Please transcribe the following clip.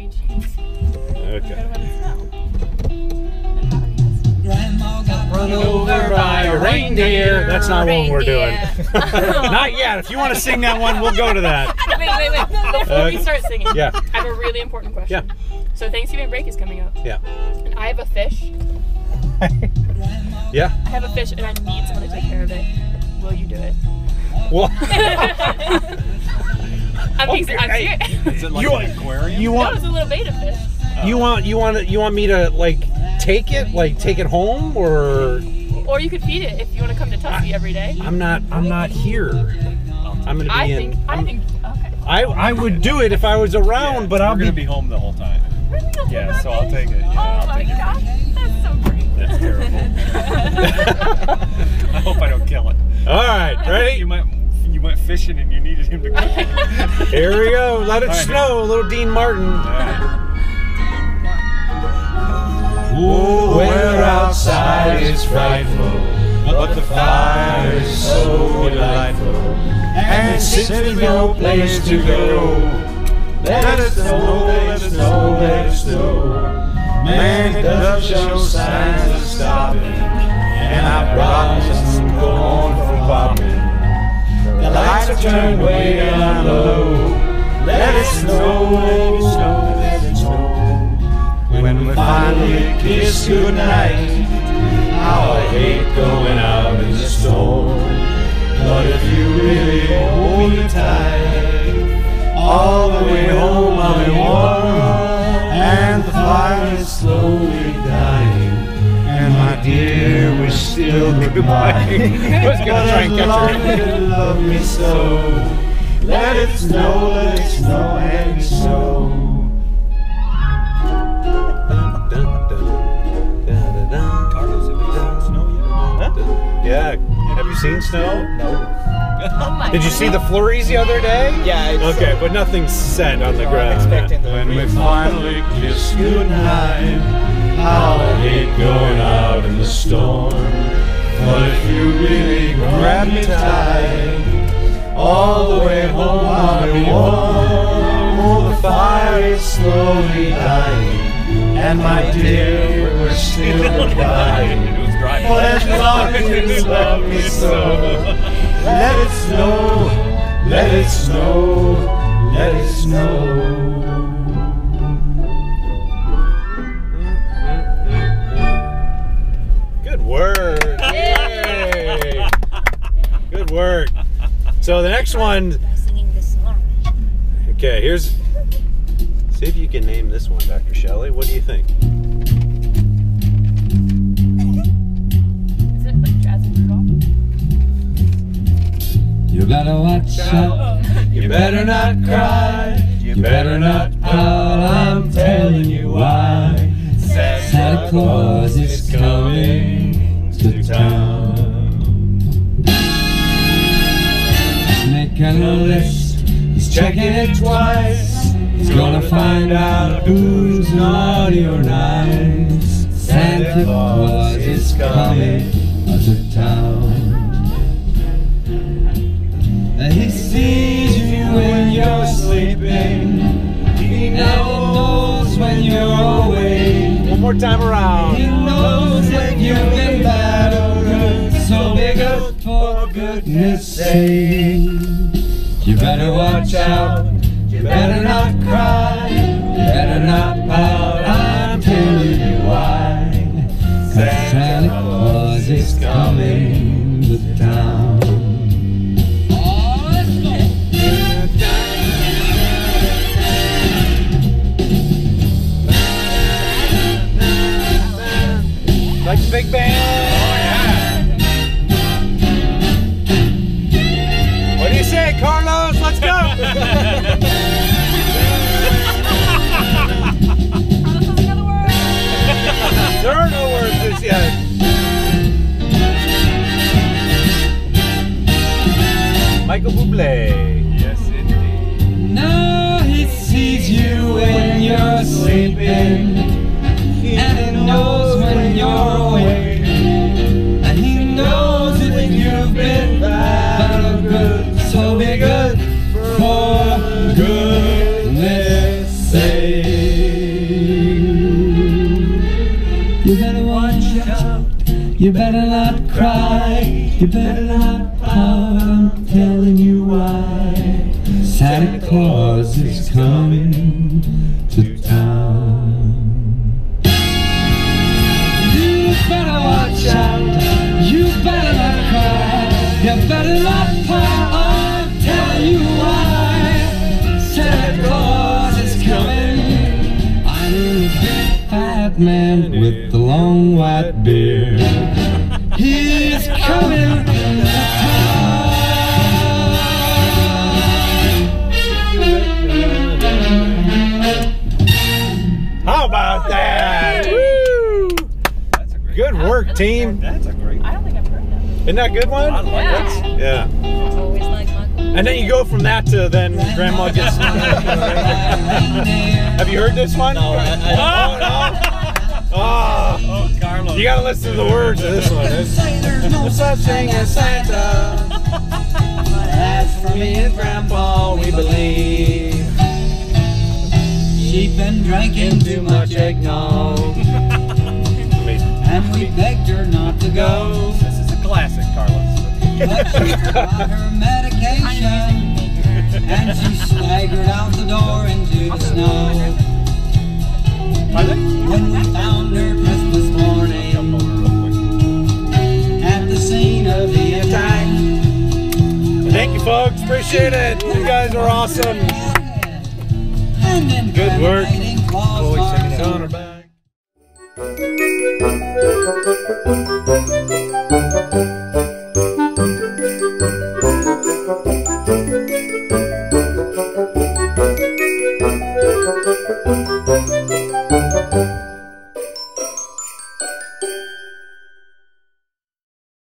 jeans. Okay. Grandma got Run over by a reindeer. That's not what we're doing. Not yet. If you want to sing that one, we'll go to that. Wait. Before we start singing, Yeah. I have a really important question. Yeah. So Thanksgiving break is coming up. Yeah. And I have a fish. Yeah. I have a fish and I need someone to take care of it. Will you do it? Well, I'm being serious. Is it like an aquarium? you No, want it's a little beta fish. you want me to like take it home, or Or you could feed it if you want to come to Tuskegee every day. I'm not here. I'm gonna be okay. I would do it if I was around, but we're gonna be home the whole time. Yeah, so I'll take it. Yeah, Oh I'll my take it. gosh, that's so great. That's terrible. I hope I don't kill it. All right, ready? You went fishing and you needed him to cook it. Here we go. Let it snow, little Dean Martin. Oh, weather outside is frightful, but the fire is so delightful, and since there's no place to go, let it snow, let it snow, let it snow. Man, it doesn't show signs of stopping, and I promise I'm going from popping. The lights are turned way down low. Let it snow, let it snow, let it snow. When we finally kiss goodnight, how I hate going out in the storm. But if you really hold me tight, all the way home I'll be warm, and the fire is slowly dying, and my dear, we're still goodbye. I was gonna try and catch her. You love me so. Let it snow, and be so. Carlos, have you seen snow yet? Yeah. Have you seen snow? No. Did you see the flurries the other day? Yeah. It's, Okay, but nothing's set on the ground. expecting When we finally kiss goodnight, how I hate going out in the storm. But if you really grab me tight, all the way home I'll be warm. Oh, the fire is slowly dying, and my dear, we're still dying. But as long as you love me so, let it snow, let it snow, let it snow. Good work. Yay. Good work. So the next one. singing this song. Okay, here's. See if you can name this one, Dr. Shelley. What do you think? Is it like Jazz and Rudolph? You better watch out, you better not cry, you better not pout, I'm telling you why. Santa Claus is coming to town. He's making a list, he's checking it twice. He's gonna find out who's naughty or nice. Santa Claus is coming to town. He sees you when you're sleeping. He knows when you're awake. One more time around. He knows if you've been bad or good. So be good for goodness sake. You better watch out. You better not cry. You better not pout. I'm telling you why. 'Cause Santa Claus is coming to town. Like the big band. What do you say, Carlos? Let's go. There are no words just yet. Michael Bublé. Yes, indeed. Now he sees you when you're sleeping, and he knows when you're awake, and he knows if you've been bad or good. So be good for goodness sake. You better not cry, you better not pout, I'm telling you why. Santa Claus is coming to town. You better watch out, you better not cry, you better not pout, I'm telling you why. Santa Claus is coming. I'm a big fat man with the long white beard. He's coming to town. How about that? Woo! That's a great. Good work, team. That's a great. I don't think I've heard that. Isn't that a good one? I like Yeah. Yeah. Always like Michael. And then you go from that to then Grandma gets. Have you heard this one? No, Oh, Oh, Carlos. you gotta listen to the words of this one. There's no such thing as Santa, but as for me and Grandpa, we believe she'd been drinking too much eggnog, and we begged her not to go. This is a classic, Carlos. But she forgot her medication, and she staggered out the door into the snow. When we found her Christmas morning at the scene of the attack. Thank you, folks. Appreciate it. You guys are awesome. And then Good work. Claus marched On her back. on.